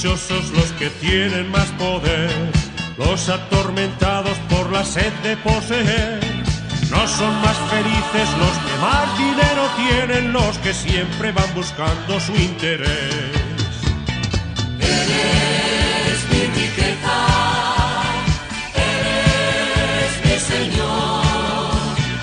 dichosos los que tienen más poder, los atormentados por la sed de poseer. No son más felices los que más dinero tienen, los que siempre van buscando su interés. Eres mi riqueza, eres mi Señor,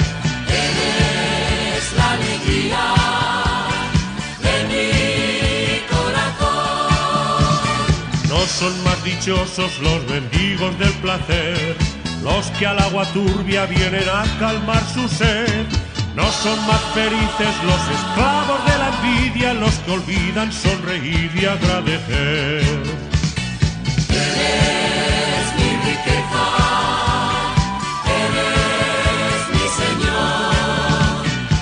eres la alegría de mi corazón. No son más dichosos los mendigos del placer, los que al agua turbia vienen a calmar su sed. No son más felices los esclavos de la envidia, los que olvidan sonreír y agradecer. Eres mi riqueza, eres mi Señor,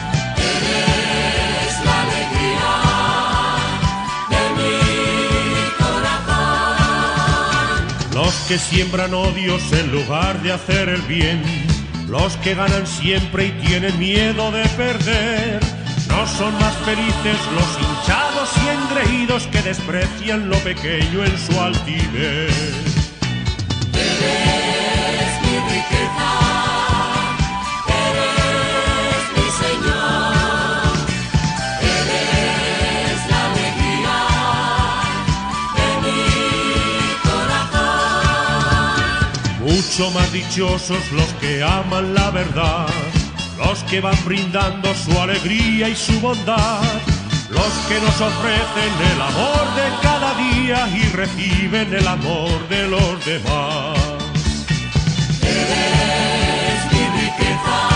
eres la alegría de mi corazón. Los que siembran odios en lugar de hacer el bien, los que ganan siempre y tienen miedo de perder. No son más felices los hinchados y engreídos que desprecian lo pequeño en su altivez. Eres mi riqueza, eres mi Señor, eres la alegría de mi corazón. Mucho más dichosos los que aman la verdad, los que van brindando su alegría y su bondad, los que nos ofrecen el amor de cada día y reciben el amor de los demás. Eres mi riqueza.